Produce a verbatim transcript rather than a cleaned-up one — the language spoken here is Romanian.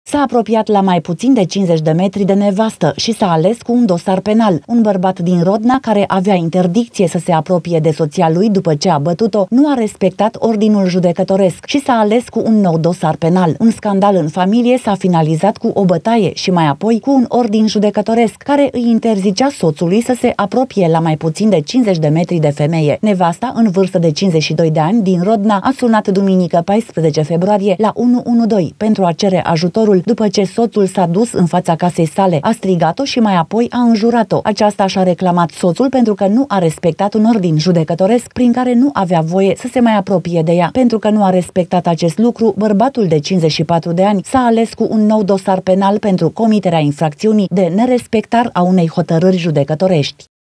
S-a apropiat la mai puțin de cincizeci de metri de nevastă și s-a ales cu un dosar penal. Un bărbat din Rodna, care avea interdicție să se apropie de soția lui după ce a bătut-o, nu a respectat ordinul judecătoresc și s-a ales cu un nou dosar penal. Un scandal în familie s-a finalizat cu o bătaie și mai apoi cu un ordin judecătoresc care îi interzicea soțului să se apropie la mai puțin de cincizeci de metri de femeie. Nevasta, în vârstă de cincizeci și doi de ani, din Rodna, a sunat duminică paisprezece februarie la unu unu doi pentru a cere ajutorul după ce soțul s-a dus în fața casei sale, a strigat-o și mai apoi a înjurat-o. Aceasta și-a reclamat soțul pentru că nu a respectat un ordin judecătoresc prin care nu avea voie să se mai apropie de ea. Pentru că nu a respectat acest lucru, bărbatul de cincizeci și patru de ani s-a ales cu un nou dosar penal pentru comiterea infracțiunii de nerespectare a unei hotărâri judecătorești.